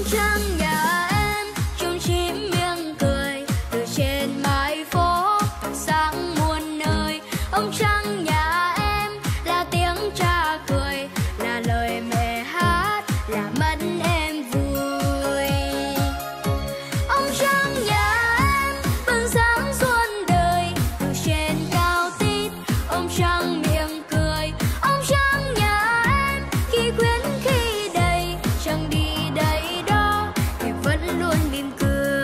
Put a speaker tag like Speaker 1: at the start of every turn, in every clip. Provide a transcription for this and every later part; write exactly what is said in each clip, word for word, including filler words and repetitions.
Speaker 1: Ông trăng nhà em chim chím miệng cười từ trên mái phố sáng muôn nơi. Ông trăng nhà em là tiếng cha cười, là lời mẹ hát, là mắt em vui. Ông trăng nhà em bừng sáng xuân đời từ trên cao tít. Ông trăng miệng cười, ông trăng nhà em khi khuyến khi đầy, chẳng đi đây đó thì vẫn luôn mỉm cười.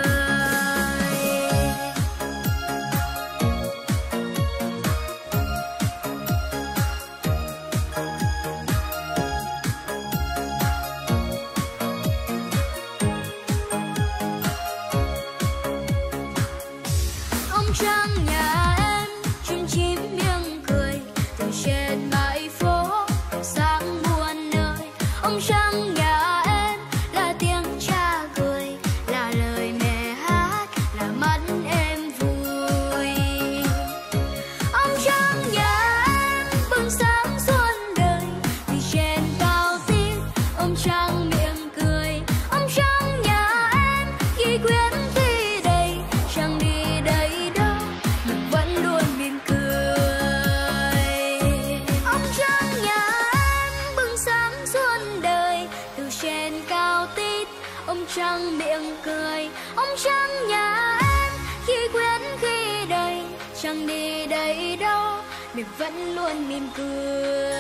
Speaker 1: Ông trăng nhà em chim chím miệng cười từ trên mái phố sáng muôn nơi. Ông trăng nhà em là tiếng cha cười, là lời mẹ hát, là mắt em vui. Ông trăng nhà em bừng sáng xuân đời từ trên cao tít. Ông trăng miệng cười, ông trăng nhà em khi khuyến khi đầy, chẳng đi đây đâu nhưng vẫn luôn mỉm cười. Ông trăng nhà em bừng sáng xuân đời từ trên cao tít. Ông trăng miệng cười, ông trăng nhà em khi khuyến khi đầy, chẳng đi đây đâu mình vẫn luôn mỉm cười.